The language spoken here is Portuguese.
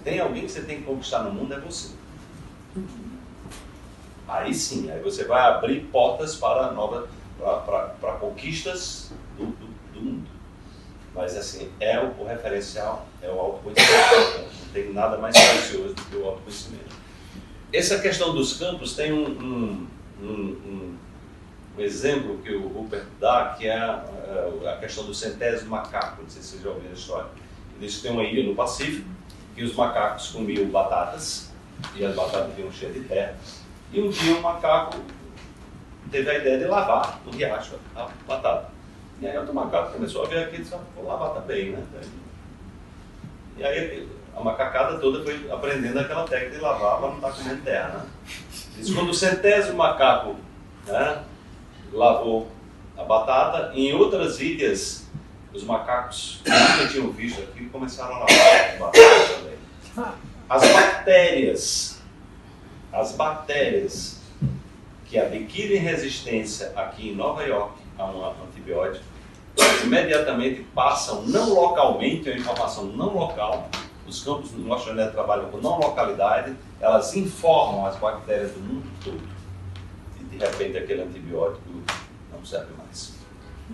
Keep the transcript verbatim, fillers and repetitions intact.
tem alguém que você tem que conquistar no mundo, é você. Aí sim, aí você vai abrir portas para nova, para conquistas do, do, do mundo. Mas assim, é o, o referencial, é o autoconhecimento. Não tem nada mais precioso do que o autoconhecimento. Essa questão dos campos tem um, um, um, um, um exemplo que o Rupert dá, que é a, a questão do centésimo macaco. Não sei se vocês já ouviram a história. Ele diz que tem uma ilha no Pacífico, que os macacos comiam batatas, e as batatas vinham cheias de terra. E um dia um macaco teve a ideia de lavar no riacho a batata. E aí outro macaco começou a ver aquilo e disse, vou lavar também, né? E aí a macacada toda foi aprendendo aquela técnica de lavar para não estar comendo terra, né? Diz, quando o centésimo macaco, né, lavou a batata, em outras ilhas, os macacos que nunca tinham visto aquilo começaram a lavar a batata também. As bactérias, as bactérias que adquirem resistência aqui em Nova York a um antibiótico, elas imediatamente passam não localmente, a informação não local, os campos do nosso genético trabalham com não localidade, elas informam as bactérias do mundo todo. E de repente aquele antibiótico não serve mais.